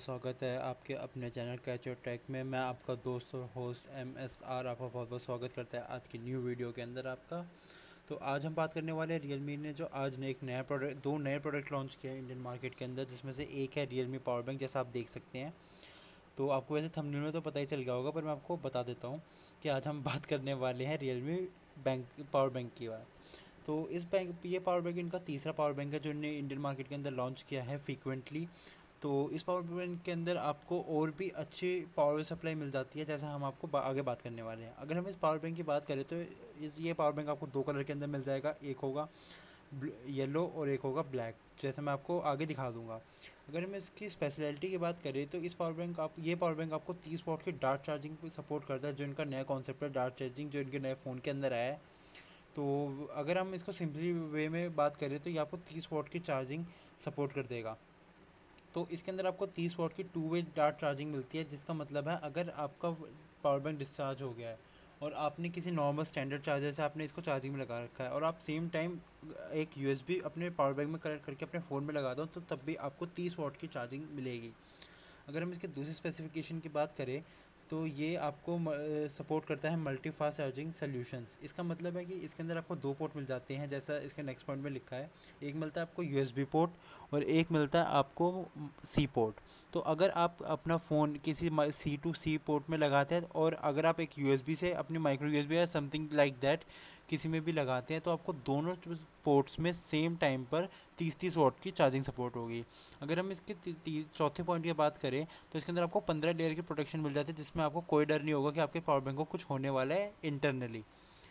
स्वागत है आपके अपने चैनल कैच योर टेक में। मैं आपका दोस्त और होस्ट MSR आपका बहुत बहुत स्वागत करता है आज की न्यू वीडियो के अंदर आपका। तो आज हम बात करने वाले हैं रियलमी ने जो आज ने एक नया प्रोडक्ट दो नए प्रोडक्ट लॉन्च किए हैं इंडियन मार्केट के अंदर, जिसमें से एक है रियलमी पावर बैंक, जैसा आप देख सकते हैं। तो आपको वैसे थंबनेल में तो पता ही चल गया होगा, पर मैं आपको बता देता हूँ कि आज हम बात करने वाले हैं रियलमी बैंक पावर बैंक की बात। तो ये पावर बैंक इनका तीसरा पावर बैंक है जो इन्हें इंडियन मार्केट के अंदर लॉन्च किया है फ्रीक्वेंटली। तो इस पावर बैंक के अंदर आपको और भी अच्छी पावर सप्लाई मिल जाती है, जैसा हम आपको आगे बात करने वाले हैं। अगर हम इस पावर बैंक की बात करें तो ये पावर बैंक आपको दो कलर के अंदर मिल जाएगा, एक होगा येलो और एक होगा ब्लैक, जैसे मैं आपको आगे दिखा दूंगा। अगर हम इसकी स्पेशलिटी की बात करें तो ये पावर बैंक आपको 30 वॉट की डार्ट चार्जिंग को सपोर्ट करता है, जो इनका नया कॉन्सेप्ट है डार्ट चार्जिंग, जो इनके नए फ़ोन के अंदर आया है। तो अगर हम इसको सिंपली वे में बात करें तो ये आपको 30 वॉट की चार्जिंग सपोर्ट कर देगा। तो इसके अंदर आपको 30 वॉट की टू वे डार्ट चार्जिंग मिलती है, जिसका मतलब है अगर आपका पावर बैंक डिस्चार्ज हो गया है और आपने किसी नॉर्मल स्टैंडर्ड चार्जर से आपने इसको चार्जिंग में लगा रखा है और आप सेम टाइम एक USB अपने पावर बैंक में कनेक्ट करके अपने फ़ोन में लगा दो, तो तब भी आपको 30 वॉट की चार्जिंग मिलेगी। अगर हम इसके दूसरी स्पेसिफिकेशन की बात करें तो ये आपको सपोर्ट करता है मल्टी फास्ट चार्जिंग सॉल्यूशंस। इसका मतलब है कि इसके अंदर आपको दो पोर्ट मिल जाते हैं, जैसा इसके नेक्स्ट पॉइंट में लिखा है। एक मिलता है आपको USB पोर्ट और एक मिलता है आपको C पोर्ट। तो अगर आप अपना फ़ोन किसी C to C पोर्ट में लगाते हैं और अगर आप एक USB से अपनी माइक्रो USB या समथिंग लाइक दैट किसी में भी लगाते हैं, तो आपको दोनों पोर्ट्स में सेम टाइम पर 30-30 वॉट की चार्जिंग सपोर्ट होगी। अगर हम इसके चौथे पॉइंट की बात करें तो इसके अंदर आपको 15 लेयर की प्रोटेक्शन मिल जाती है, जिसमें आपको कोई डर नहीं होगा कि आपके पावर बैंक को कुछ होने वाला है इंटरनली।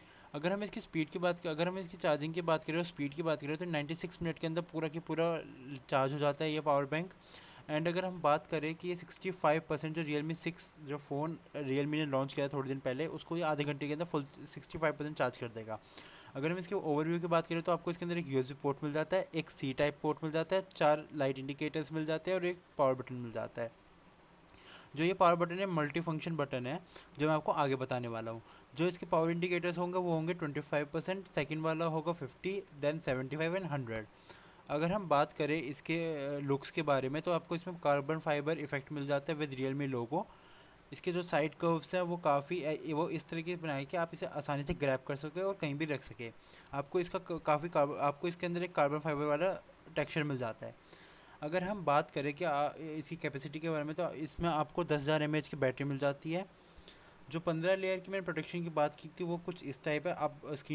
अगर हम इसकी चार्जिंग की बात करें और स्पीड की बात करें तो 96 मिनट के अंदर पूरा की पूरा चार्ज हो जाता है ये पावर बैंक। एंड अगर हम बात करें कि ये 65% जो Realme 6 जो फ़ोन Realme ने लॉन्च किया थोड़े दिन पहले, उसको ये आधे घंटे के अंदर फुल 65% चार्ज कर देगा। अगर हम इसके ओवरव्यू की बात करें तो आपको इसके अंदर एक USB पोर्ट मिल जाता है, एक C टाइप पोर्ट मिल जाता है, 4 लाइट इंडिकेटर्स मिल जाते हैं और एक पावर बटन मिल जाता है। जो ये पावर बटन है मल्टी फंक्शन बटन है, जो मैं आपको आगे बताने वाला हूँ। जो इसके पावर इंडिकेटर्स होंगे वो होंगे 25%, सेकंड वाला होगा 50, देन 75 एंड 100। अगर हम बात करें इसके लुक्स के बारे में तो आपको इसमें कार्बन फाइबर इफेक्ट मिल जाता है विद रियलमी लोगो। इसके जो साइड कर्व्स हैं वो काफ़ी वो इस तरीके से बनाए कि आप इसे आसानी से ग्रैब कर सके और कहीं भी रख सके। आपको इसके अंदर एक कार्बन फाइबर वाला टेक्सचर मिल जाता है। अगर हम बात करें कि इसकी कैपेसिटी के बारे में तो इसमें आपको 10,000 mAh की बैटरी मिल जाती है। जो 15 लेयर की मैंने प्रोटेक्शन की बात की थी वो कुछ इस टाइप है।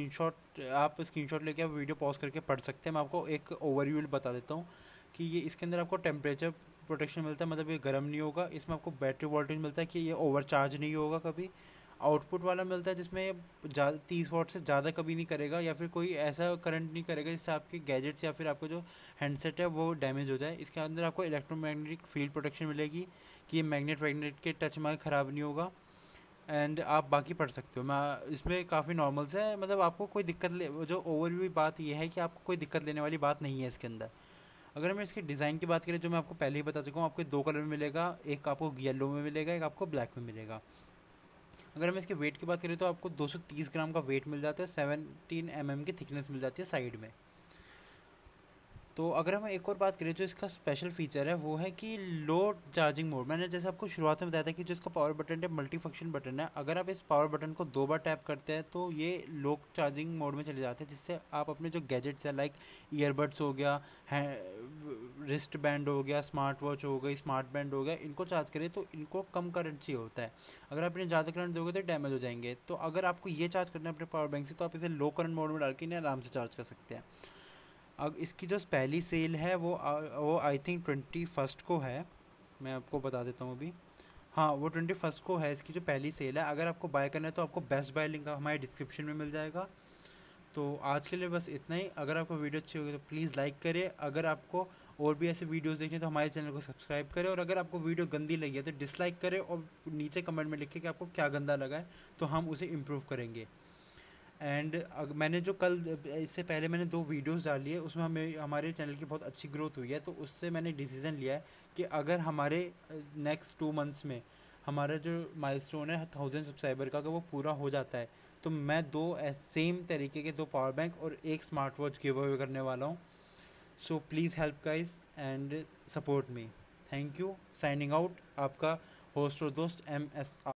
आप स्क्रीनशॉट लेके आप वीडियो पॉज करके पढ़ सकते हैं। मैं आपको एक ओवरव्यू बता देता हूँ कि ये इसके अंदर आपको टेम्परेचर प्रोटेक्शन मिलता है, मतलब ये गर्म नहीं होगा। इसमें आपको बैटरी वोल्टेज मिलता है कि ये ओवरचार्ज नहीं होगा कभी। आउटपुट वाला मिलता है जिसमें ये 30 वॉट से ज़्यादा कभी नहीं करेगा या फिर कोई ऐसा करंट नहीं करेगा जिससे आपके गैजेट्स या फिर आपको जो हैंडसेट है वो डैमेज हो जाए। इसके अंदर आपको इलेक्ट्रोमैग्नेटिक फील्ड प्रोटेक्शन मिलेगी कि ये मैग्नेट वैग्नेट के टच में ख़राब नहीं होगा। एंड आप बाकी पढ़ सकते हो। मैं इसमें काफ़ी नॉर्मल से है, मतलब आपको कोई जो ओवरव्यू बात ये है कि आपको कोई दिक्कत लेने वाली बात नहीं है इसके अंदर। अगर हम इसके डिज़ाइन की बात करें जो मैं आपको पहले ही बता चुका हूँ, आपको दो कलर में मिलेगा, एक आपको येलो में मिलेगा, एक आपको ब्लैक में मिलेगा। अगर हम इसके वेट की बात करें तो आपको 230 ग्राम का वेट मिल जाता है, 17 mm की थिकनेस मिल जाती है साइड में। तो अगर हम एक और बात करें जो इसका स्पेशल फीचर है वो है कि लो चार्जिंग मोड। मैंने जैसे आपको शुरुआत में बताया था कि जो इसका पावर बटन है मल्टी फंक्शन बटन है। अगर आप इस पावर बटन को 2 बार टैप करते हैं तो ये लो चार्जिंग मोड में चले जाते हैं, जिससे आप अपने जो गैजेट्स है लाइक ईयरबड्स हो गया, रिस्ट बैंड हो गया, स्मार्ट वॉच हो गई, स्मार्ट बैंड हो गया, इनको चार्ज करें तो इनको कम करंट चाहिए होता है। अगर आप इन्हें ज़्यादा करंट दोगे तो डैमेज हो जाएंगे। तो अगर आपको ये चार्ज करना है अपने पावर बैंक से तो आप इसे लो करंट मोड में डाल के इन्हें आराम से चार्ज कर सकते हैं। अब इसकी जो पहली सेल है वो आई थिंक 21 को है। मैं आपको बता देता हूँ अभी। हाँ, वो 21 को है इसकी जो पहली सेल है। अगर आपको बाय करना है तो आपको बेस्ट बाय लिंक हमारे डिस्क्रिप्शन में मिल जाएगा। तो आज के लिए बस इतना ही। अगर आपको वीडियो अच्छी होगी तो प्लीज़ लाइक करें। अगर आपको और भी ऐसे वीडियोस देखने तो हमारे चैनल को सब्सक्राइब करें, और अगर आपको वीडियो गंदी लगी है तो डिसलाइक करें और नीचे कमेंट में लिखें कि आपको क्या गंदा लगा है, तो हम उसे इम्प्रूव करेंगे। एंड मैंने जो कल इससे पहले मैंने 2 वीडियोस डाली है उसमें हमारे चैनल की बहुत अच्छी ग्रोथ हुई है, तो उससे मैंने डिसीज़न लिया है कि अगर हमारे नेक्स्ट 2 मंथ्स में हमारा जो माइलस्टोन है 1000 सब्सक्राइबर का, अगर वो पूरा हो जाता है तो मैं सेम तरीके के 2 पावर बैंक और एक स्मार्ट वॉच गिव अवे करने वाला हूँ। So please help guys and support me. Thank you. Signing out, आपका होस्ट और दोस्त MS।